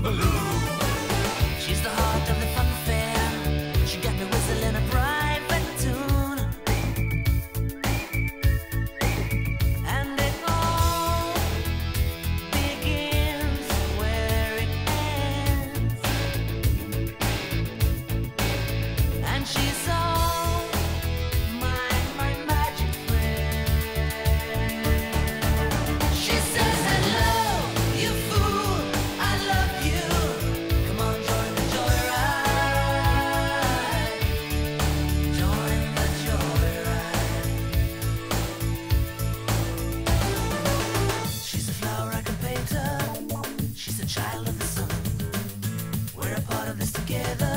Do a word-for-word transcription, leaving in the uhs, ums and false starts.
Boogaloo. She's the heart of the fun fair. She got me whistling a private tune, and it all begins where it ends. And she's all my, my magic friend. She says, hello, you fool, I love you. Come on, join the joyride. Join the joyride. She's a flower I can paint her. She's a child of the sun. We're a part of this together.